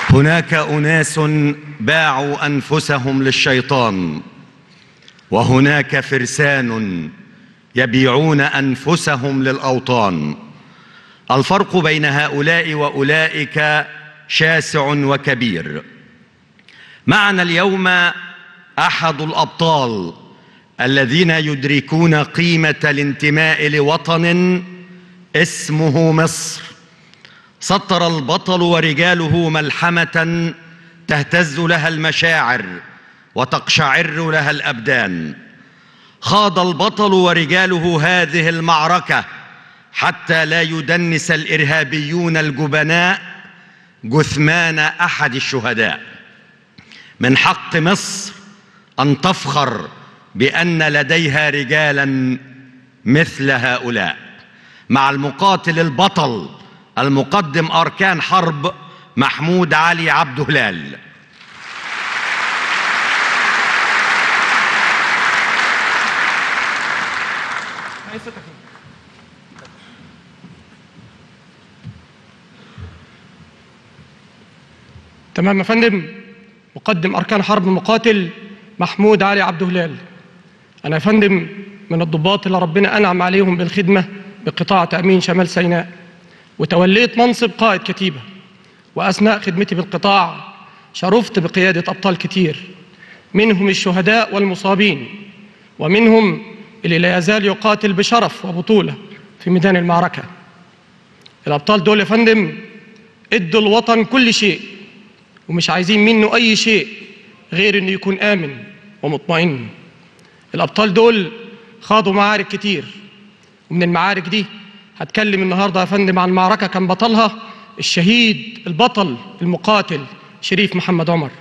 هناك أناس باعوا أنفسهم للشيطان، وهناك فرسان يبيعون أنفسهم للأوطان. الفرق بين هؤلاء وأولئك شاسع وكبير. معنا اليوم أحد الأبطال الذين يدركون قيمة الانتماء لوطن اسمه مصر. سطر البطل ورجاله ملحمة تهتز لها المشاعر وتقشعر لها الأبدان. خاض البطل ورجاله هذه المعركة حتى لا يدنس الإرهابيون الجبناء جثمان أحد الشهداء. من حق مصر أن تفخر بأن لديها رجالا مثل هؤلاء. مع المقاتل البطل المقدم أركان حرب محمود علي عبد هلال. تمام يا فندم. مقدم أركان حرب المقاتل محمود علي عبد هلال. أنا يا فندم من الضباط اللي ربنا أنعم عليهم بالخدمة بقطاع تأمين شمال سيناء، وتوليت منصب قائد كتيبة، وأثناء خدمتي بالقطاع شرفت بقيادة أبطال كتير، منهم الشهداء والمصابين، ومنهم اللي لا يزال يقاتل بشرف وبطولة في ميدان المعركة. الأبطال دول يا فندم ادوا الوطن كل شيء، ومش عايزين منه أي شيء غير إنه يكون آمن ومطمئن. الأبطال دول خاضوا معارك كتير، ومن المعارك دي هتكلم النهاردة يا فندم عن معركة كان بطلها الشهيد البطل المقاتل شريف محمد عمر.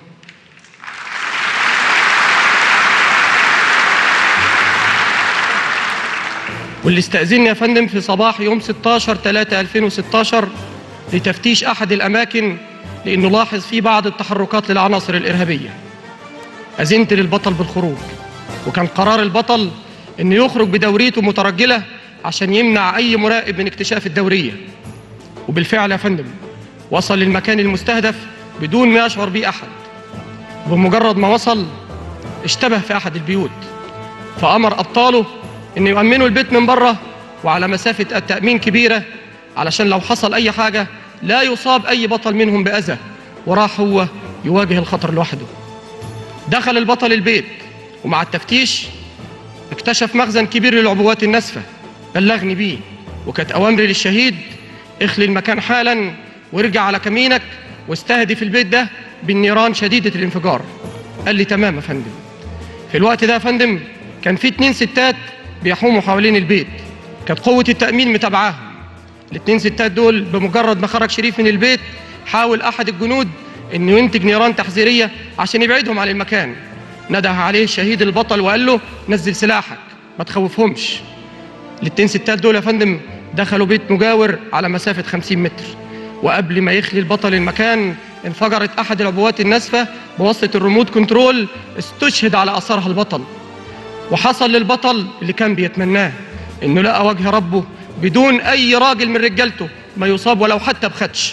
واللي استأذني يا فندم في صباح يوم 16/3/2016 لتفتيش أحد الأماكن لأنه لاحظ فيه بعض التحركات للعناصر الإرهابية. أذنت للبطل بالخروج، وكان قرار البطل إنه يخرج بدوريته مترجلة عشان يمنع أي مراقب من اكتشاف الدورية. وبالفعل يا فندم وصل للمكان المستهدف بدون ما يشعر به أحد. بمجرد ما وصل اشتبه في أحد البيوت، فأمر أبطاله إن يؤمنوا البيت من بره وعلى مسافة التأمين كبيرة علشان لو حصل أي حاجة لا يصاب أي بطل منهم بأذى، وراح هو يواجه الخطر لوحده. دخل البطل البيت، ومع التفتيش اكتشف مخزن كبير للعبوات الناسفة بلغني بيه، وكانت أوامري للشهيد اخلي المكان حالا وارجع على كمينك واستهدف البيت ده بالنيران شديدة الانفجار. قال لي تمام يا فندم. في الوقت ده يا فندم كان في 2 ستات بيحوموا حوالين البيت، كانت قوة التأمين متابعاهم. ال2 ستات دول بمجرد ما خرج شريف من البيت حاول أحد الجنود إنه ينتج نيران تحذيرية عشان يبعدهم عن المكان. نده عليه الشهيد البطل وقال له نزل سلاحك ما تخوفهمش. ال2 ستات دول يا فندم دخلوا بيت مجاور على مسافة 50 متر، وقبل ما يخلي البطل المكان انفجرت أحد العبوات الناسفة بواسطة الريموت كنترول. استشهد على أثرها البطل، وحصل للبطل اللي كان بيتمناه إنه لقى وجه ربه بدون أي راجل من رجالته ما يصاب ولو حتى بخدش.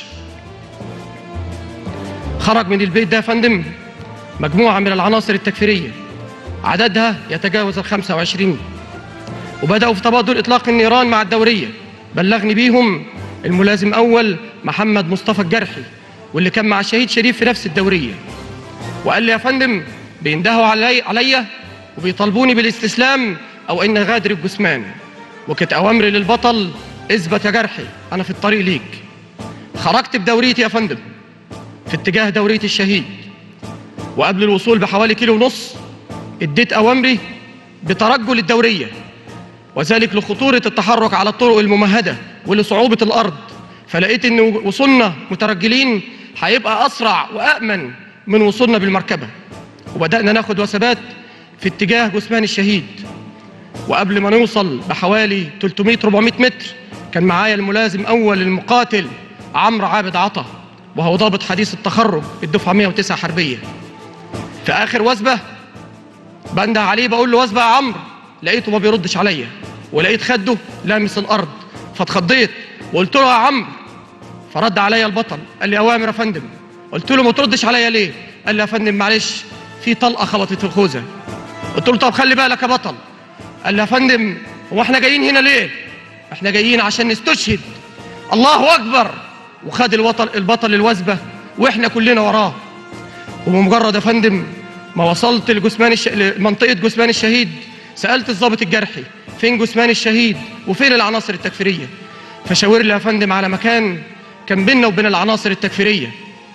خرج من البيت ده يا فندم مجموعة من العناصر التكفيرية عددها يتجاوز 25، وبدأوا في تبادل إطلاق النيران مع الدورية. بلغني بيهم الملازم أول محمد مصطفى الجرحي، واللي كان مع الشهيد شريف في نفس الدورية، وقال لي يا فندم بيندهوا عليا وبيطالبوني بالاستسلام أو إن غادر الجثمان. وكانت أوامري للبطل اثبت يا جرحي أنا في الطريق ليك. خرجت بدوريتي يا فندم في اتجاه دورية الشهيد، وقبل الوصول بحوالي 1.5 كيلو اديت أوامري بترجل الدورية، وذلك لخطورة التحرك على الطرق الممهدة ولصعوبة الأرض. فلقيت إن وصولنا مترجلين هيبقى أسرع وأأمن من وصولنا بالمركبة، وبدأنا ناخد وثبات في اتجاه جثمان الشهيد. وقبل ما نوصل بحوالي 300-400 متر كان معايا الملازم أول المقاتل عمرو عابد عطا، وهو ضابط حديث التخرج الدفعة 109 حربية. في آخر وثبة بنده عليه بقول له وثبة يا عمرو، لقيته ما بيردش عليا، ولقيت خده لامس الأرض، فاتخضيت وقلت له يا عمرو. فرد عليا البطل قال لي أوامر يا فندم. قلت له ما تردش عليا ليه؟ قال لي يا فندم معلش في طلقه خبطت في الخوذه. قلت له طب خلي بالك يا بطل. قال لي يا فندم هو احنا جايين هنا ليه؟ احنا جايين عشان نستشهد. الله اكبر. وخد البطل الوثبه واحنا كلنا وراه. وبمجرد يا فندم ما وصلت لمنطقه جثمان الشهيد سالت الضابط الجرحي فين جثمان الشهيد وفين العناصر التكفيريه؟ فشاور لي يا فندم على مكان كان بيننا وبين العناصر التكفيريه.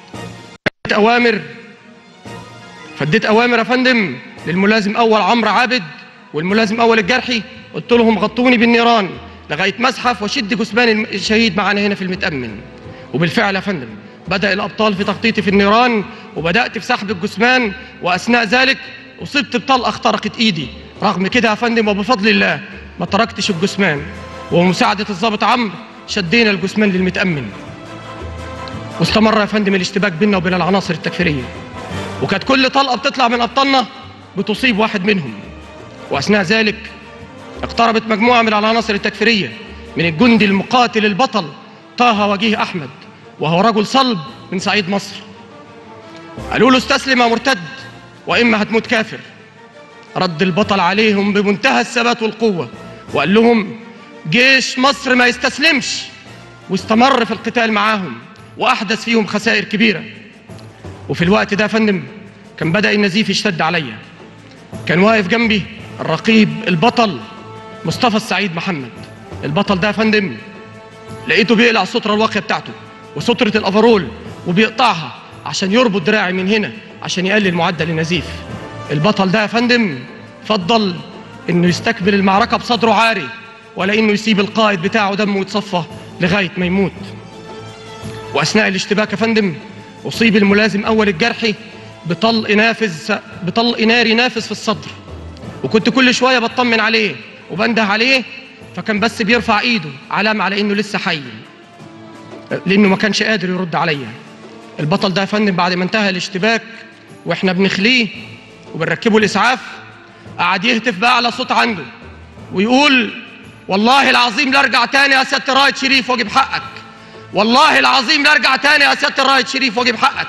فديت اوامر يا فندم للملازم اول عمرو عابد والملازم اول الجرحي، قلت لهم غطوني بالنيران لغايه مسحف وشد جثمان الشهيد معانا هنا في المتامن. وبالفعل يا فندم بدا الابطال في تغطيتي في النيران وبدات في سحب الجثمان، واثناء ذلك اصبت بطلقه اخترقت ايدي. رغم كده يا فندم وبفضل الله ما تركتش الجثمان، ومساعده الضابط عمرو شدينا الجثمان للمتامن. واستمر يا فندم الاشتباك بيننا وبين العناصر التكفيريه، وكانت كل طلقه بتطلع من ابطالنا بتصيب واحد منهم. واثناء ذلك اقتربت مجموعه من العناصر التكفيريه من الجندي المقاتل البطل طه وجيه احمد، وهو رجل صلب من صعيد مصر. قالوا له استسلم يا مرتد واما هتموت كافر. رد البطل عليهم بمنتهى الثبات والقوه وقال لهم جيش مصر ما يستسلمش، واستمر في القتال معاهم واحدث فيهم خسائر كبيره. وفي الوقت ده يا فندم كان بدا النزيف يشتد عليا. كان واقف جنبي الرقيب البطل مصطفى السعيد محمد. البطل ده يا فندم لقيته بيقلع الستره الواقيه بتاعته وستره الافرول وبيقطعها عشان يربط دراعي من هنا عشان يقلل معدل النزيف. البطل ده يا فندم فضل انه يستكمل المعركه بصدره عاري ولا انه يسيب القائد بتاعه دمه يتصفى لغايه ما يموت. واثناء الاشتباك يا فندم اصيب الملازم اول الجرحي بطلق ناري نافذ في الصدر، وكنت كل شويه بطمن عليه وبنده عليه، فكان بس بيرفع ايده علامه على انه لسه حي لانه ما كانش قادر يرد عليا. البطل ده يا فندم بعد ما انتهى الاشتباك واحنا بنخليه وبنركبه الاسعاف قعد يهتف باعلى صوت عنده ويقول والله العظيم لا ارجع تاني يا سياده الرائد شريف واجيب حقك، والله العظيم لا ارجع تاني يا سياده الرائد شريف واجيب حقك.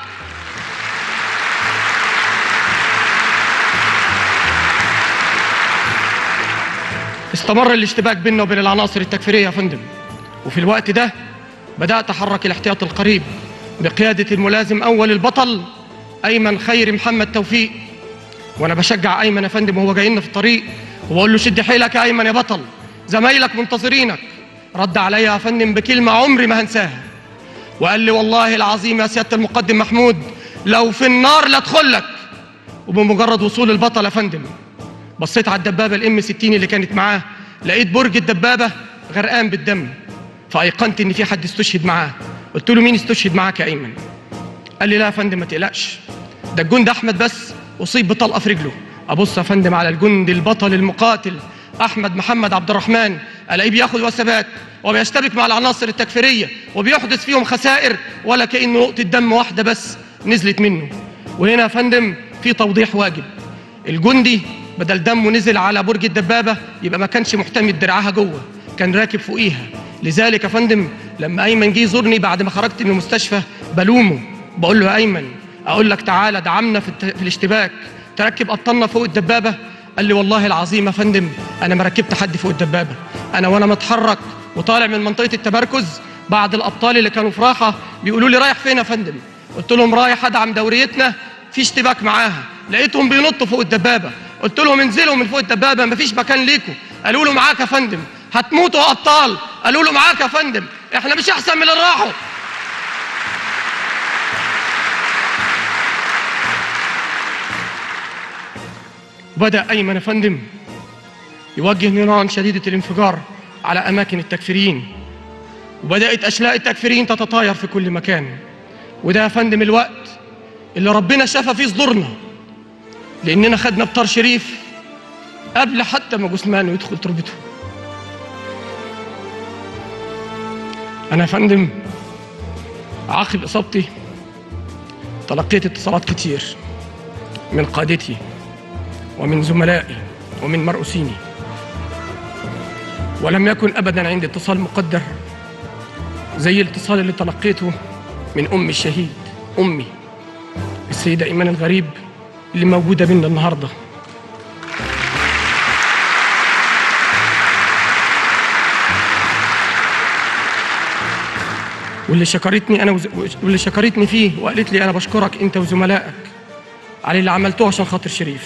استمر الاشتباك بيننا وبين العناصر التكفيريه يا فندم، وفي الوقت ده بدات احرك الاحتياط القريب بقياده الملازم اول البطل ايمن خيري محمد توفيق. وانا بشجع ايمن يا فندم وهو جاي لنا في الطريق وبقول له شد حيلك يا ايمن يا بطل، زمايلك منتظرينك. رد عليا يا فندم بكلمه عمري ما هنساها وقال لي والله العظيم يا سياده المقدم محمود لو في النار لادخلك. وبمجرد وصول البطل يا فندم بصيت على الدبابه الام 60 اللي كانت معاه، لقيت برج الدبابه غرقان بالدم، فايقنت ان في حد استشهد معاه. قلت له مين استشهد معاك يا ايمن؟ قال لي لا يا فندم ما تقلقش، ده الجندي احمد بس اصيب بطلقه في رجله. ابص يا فندم على الجندي البطل المقاتل احمد محمد عبد الرحمن الاقيه بياخد وثبات وبيشتبك مع العناصر التكفيريه وبيحدث فيهم خسائر ولا كأنه نقطه دم واحده بس نزلت منه. وهنا يا فندم في توضيح واجب، الجندي بدل دمه نزل على برج الدبابه يبقى ما كانش محتمي بدراعها جوه، كان راكب فوقيها. لذلك يا فندم لما ايمن جه يزورني بعد ما خرجت من المستشفى بلومه بقول له يا ايمن اقول لك تعالى دعمنا في الاشتباك تركب ابطالنا فوق الدبابه. قال لي والله العظيم يا فندم انا ما ركبت حد فوق الدبابه، انا وانا متحرك وطالع من منطقه التمركز بعض الابطال اللي كانوا في راحه بيقولوا لي رايح فين يا فندم؟ قلت لهم رايح ادعم دوريتنا في اشتباك معاها، لقيتهم بينطوا فوق الدبابه. قلت لهم انزلوا من فوق الدبابه مفيش مكان ليكم. قالوا له معاك يا فندم. هتموتوا يا ابطال. قالوا له معاك يا فندم، احنا مش احسن من اللي راحوا. بدأ ايمن يا فندم يوجه نيران شديده الانفجار على اماكن التكفيريين، وبدات اشلاء التكفيريين تتطاير في كل مكان. وده يا فندم الوقت اللي ربنا شفى فيه صدورنا، لاننا خدنا بطار شريف قبل حتى ما جثمانه يدخل تربته. انا يا فندم عقب اصابتي تلقيت اتصالات كتير من قادتي ومن زملائي ومن مرؤوسيني، ولم يكن ابدا عندي اتصال مقدر زي الاتصال اللي تلقيته من امي الشهيد امي السيدة إيمان الغريب اللي موجودة بينا النهاردة. واللي شكرتني فيه وقالت لي أنا بشكرك أنت وزملائك على اللي عملتوه عشان خاطر شريف.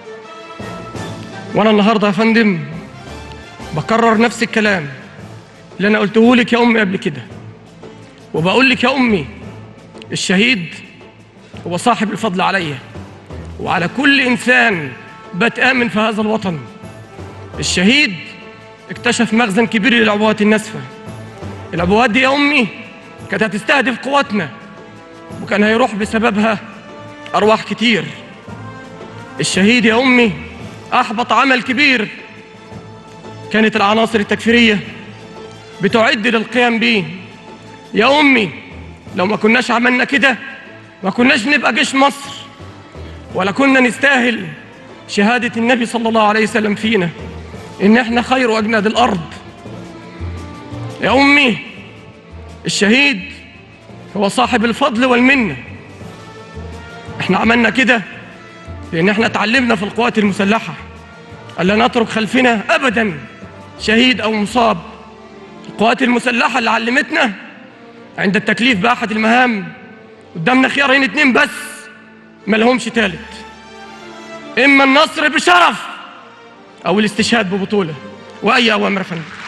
وأنا النهاردة يا فندم بكرر نفس الكلام اللي أنا قلته لك يا أمي قبل كده، وبقول لك يا أمي الشهيد هو صاحب الفضل عليا وعلى كل إنسان بتآمن في هذا الوطن. الشهيد اكتشف مخزن كبير للعبوات الناسفة. العبوات دي يا أمي كانت هتستهدف قواتنا وكان هيروح بسببها أرواح كتير. الشهيد يا أمي أحبط عمل كبير كانت العناصر التكفيرية بتعد للقيام بيه. يا أمي لو ما كناش عملنا كده ما كناش نبقى جيش مصر، ولا كنا نستاهل شهادة النبي صلى الله عليه وسلم فينا إن إحنا خير أجناد الأرض. يا أمي الشهيد هو صاحب الفضل والمنة. إحنا عملنا كده لأن إحنا اتعلمنا في القوات المسلحة ألا نترك خلفنا أبداً شهيد أو مصاب. القوات المسلحة اللي علمتنا عند التكليف بأحد المهام قدامنا خيارين اتنين بس ما لهمش تالت، إما النصر بشرف أو الاستشهاد ببطولة. وأي أوامر يا فندم.